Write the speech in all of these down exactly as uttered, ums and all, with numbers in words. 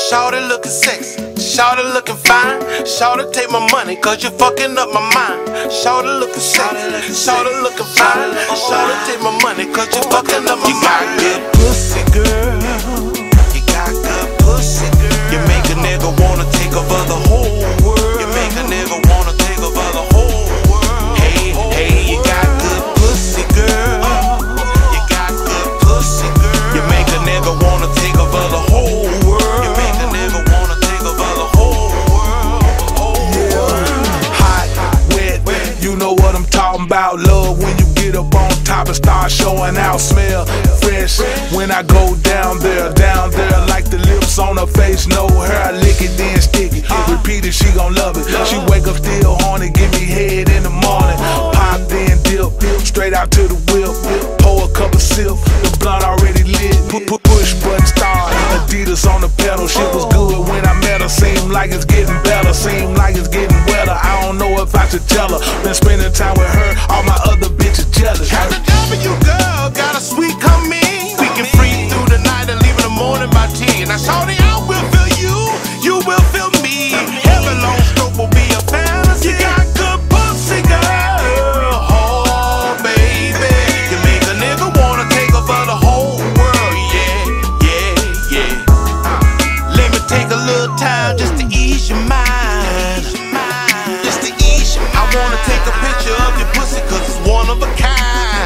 Shawty looking sexy, shawty looking fine. Shawty take my money cause you fucking up my mind. Shawty looking sexy, shawty looking fine. Shawty take my money cause you fucking up my mind. You got good pussy, girl. You got good pussy, girl. You make a nigga wanna take over the whole world. You make a nigga wanna take over the whole world. Hey, hey, you got good pussy, girl. You got good pussy, girl. You make a nigga wanna take over the whole world. You make a nigga wanna take over the whole world. Yeah, hot, wet, you know what I'm talking about. Love when you get up on top and start showing out. Smell fresh when I go down there, down there like the lips on her face. No hair, lick it then stick it. Repeat it, she gon' love it. She wake up still horny, give me head in the morning. Pop then dip, straight out to the whip. Pour a cup of sip, the blunt already lit. Push button start, Adidas on the pedal. Shit was good when I met her. Seem like it's getting better, seem like it's getting wetter. I don't know if I should tell her. Been spending time with her, all my other bitches jealous. Got the W girl, got a sweet coming. We can free through the night and leave in the morning by ten. Now shawty, I will feel you, you will feel me. Every long stroke will be a fantasy. You got good pussy, girl. Oh, baby, you make a nigga wanna take over the whole world. Yeah, yeah, yeah. uh, Let me take a little time just to ease your mind. Just to ease your mind. I wanna take a picture of your pussy cause it's one of a kind.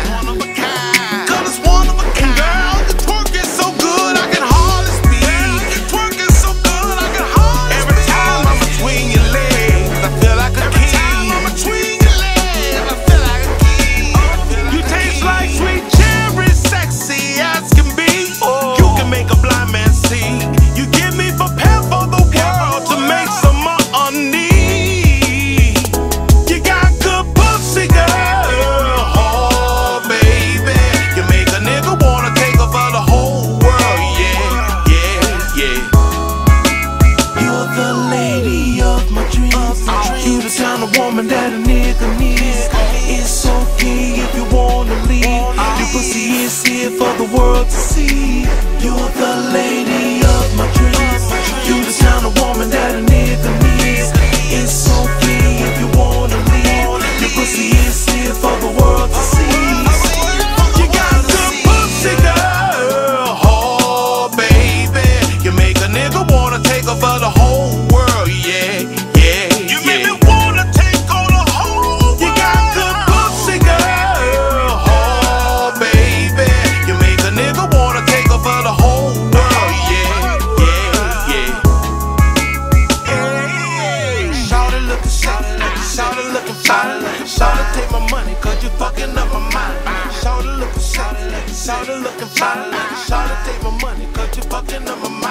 Woman that a nigga needs. It's okay if you wanna leave. Your pussy is here for the world to see. You're the lady of my dreams. You the kind of woman that a nigga needs. It's okay if you wanna leave. Your pussy is here for the world to see. You got good pussy, girl. Oh, baby, you make a nigga wanna take over the whole world. Yeah, yeah, you yeah. Make me wanna take on the whole world. You got good pussy, girl. Oh, baby, you make a nigga wanna take over the whole world. Yeah, yeah, yeah. Hey, shawty looking sexy, shawty looking fine. Shawty take my money cause you fucking up my mind. Shawty looking sexy, shawty looking fine. Shawty take my money cause you fucking up my mind.